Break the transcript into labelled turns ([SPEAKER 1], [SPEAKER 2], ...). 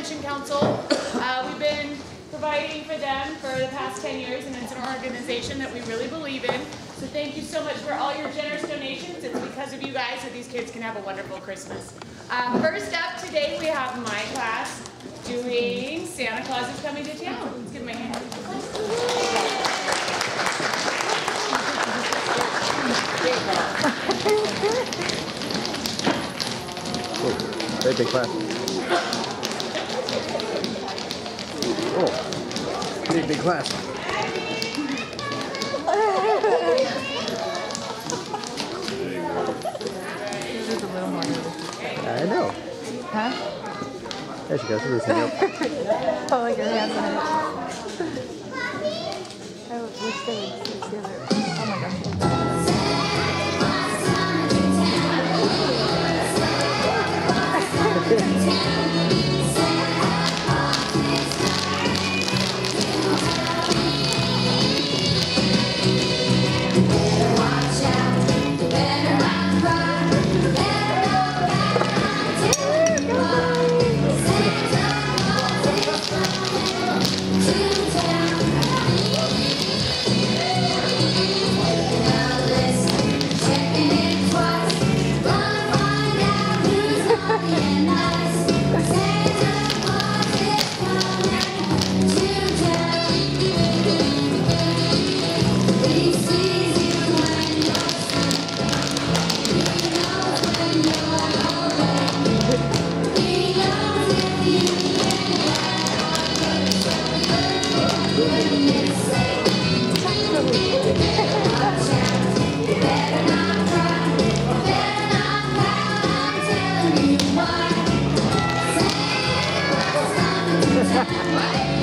[SPEAKER 1] Mission Council. We've been providing for them for the past 10 years, and it's an organization that we really believe in. So thank you so much for all your generous donations. It's because of you guys that these kids can have a wonderful Christmas. First up today, we have my class doing Santa Claus is Coming to Town. Let's give them a hand.
[SPEAKER 2] Oh, very big class. Oh, big class. I know.
[SPEAKER 3] Huh?
[SPEAKER 2] There she goes. She's listening up.
[SPEAKER 3] Oh, like her hands on it. Oh, let's do it. Oh my gosh.
[SPEAKER 4] What?